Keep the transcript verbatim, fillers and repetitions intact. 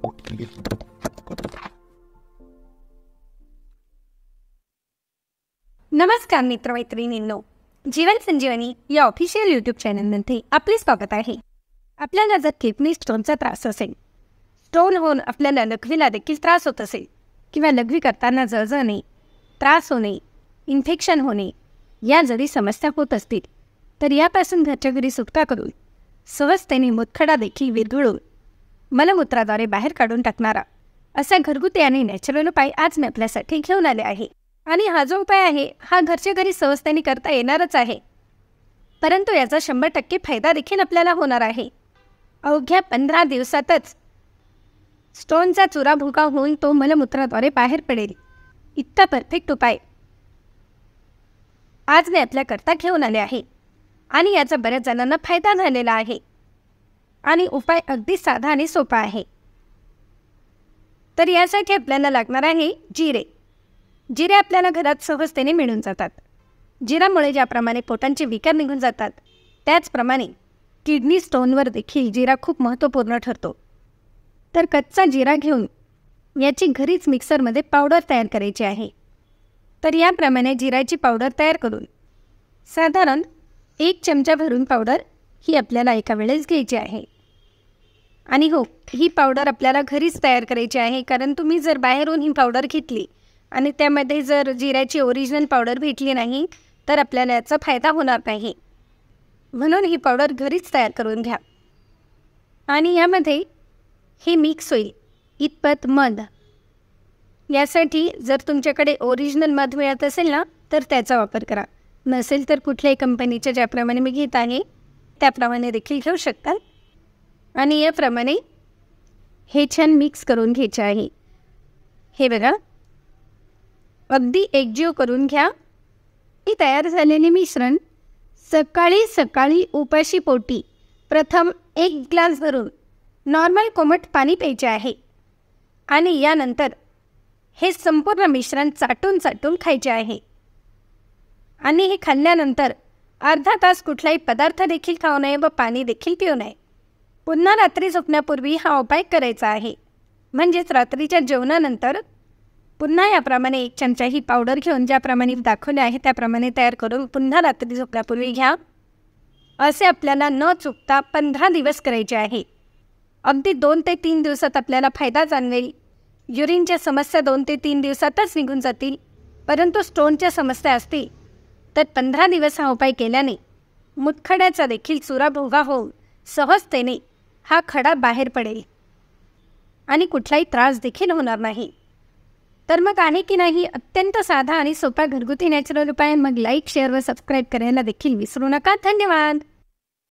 नमस्कार मित्रमैत्रिणींनो, जीवन संजीवनी या official YouTube चॅनलमध्ये आपले स्वागत आहे. आपल्याला जर किडनी स्टोनचा त्रास असेल, स्टोन होऊन आपल्याला लघवीला देखील त्रास होत असेल किंवा लघवी करताना जळजळणे, त्रास होणे, इन्फेक्शन होणे या जरी समस्या होत असतील तर यापासून घरच्या घरी सुटका करून सहजतेने मुतखडा देखील विरघळून मलमूत्राद्वारे बाहेर काढून टाकणारा असा घरगुती आणि नॅचरल उपाय आज मी आपल्यासाठी घेऊन आले आहे. आणि हा जो उपाय आहे हा घरच्या घरी सहजतेने करता येणारच आहे, परंतु याचा शंभर टक्के फायदा देखील आपल्याला होणार आहे. अवघ्या पंधरा दिवसातच स्टोनचा चुराभुका होऊन तो मलमूत्राद्वारे बाहेर पडेल इतका परफेक्ट उपाय आज मी आपल्याकरता घेऊन आले आहे. आणि याचा बऱ्याच जणांना फायदा झालेला आहे आणि उपाय अगदी साधा आणि सोपा आहे. तर यासाठी आपल्याला लागणार आहे जिरे. जिरे आपल्याला घरात सहजतेने मिळून जातात. जिऱ्यामुळे ज्याप्रमाणे पोटांचे विकार निघून जातात त्याचप्रमाणे किडनी स्टोनवर देखील जिरा खूप महत्त्वपूर्ण ठरतो. तर कच्चा जिरा घेऊन याची घरीच मिक्सरमध्ये पावडर तयार करायची आहे. तर याप्रमाणे जिराची पावडर तयार करून साधारण एक चमचा भरून पावडर ही आपल्याला एका वेळेस घ्यायची आहे. आणि हो, ही पावडर आपल्याला घरीच तयार करायची आहे, कारण तुम्ही जर बाहेरून ही पावडर घेतली आणि त्यामध्ये जर जिऱ्याची ओरिजिनल पावडर भेटली नाही तर आपल्याला याचा फायदा होणार नाही. म्हणून ही पावडर घरीच तयार करून घ्या. आणि यामध्ये हे मिक्स होईल इतपत मध. यासाठी जर तुमच्याकडे ओरिजिनल मध मिळत असेल ना तर त्याचा वापर करा, नसेल तर कुठल्याही कंपनीच्या ज्याप्रमाणे मी घेत आहे त्याप्रमाणे देखील घेऊ शकता. आणि याप्रमाणे हे छान मिक्स करून घ्यायचे आहे. हे बघा, अगदी एकजीव करून घ्या. ही तयार झालेले मिश्रण सकाळी सकाळी उपाशी पोटी प्रथम एक ग्लास भरून नॉर्मल कोमट पाणी प्यायचे आहे. आणि यानंतर हे संपूर्ण मिश्रण चाटून चाटून खायचे आहे. आणि हे खाल्ल्यानंतर अर्धा तास कुठलाही पदार्थ देखील खाऊ नये व पाणी देखील पिऊ नये. पुन्हा रात्री झोपण्यापूर्वी हा उपाय करायचा आहे. म्हणजेच रात्रीच्या जेवणानंतर पुन्हा याप्रमाणे एक चमचा ही पावडर घेऊन ज्याप्रमाणे दाखवले आहे त्याप्रमाणे तयार करून पुन्हा रात्री झोपण्यापूर्वी घ्या. असे आपल्याला न चुकता पंधरा दिवस करायचे आहे. अगदी दोन ते तीन दिवसात आपल्याला फायदा जाणवेल. युरिनच्या समस्या दोन ते तीन दिवसातच निघून जातील, परंतु स्टोनच्या समस्या असतील तर पंधरा दिवस हा उपाय केल्याने मुतखड्याचा देखील चुराभोगा होऊन सहजतेने हा खडा बाहेर पडेल आणि कुठलाही त्रास देखील होणार नाही. तर मग आहे की नाही अत्यंत साधा आणि सोपा घरगुती नॅचरल उपाय. मग लाईक, शेअर व सबस्क्राईब करायला देखील विसरू नका. धन्यवाद.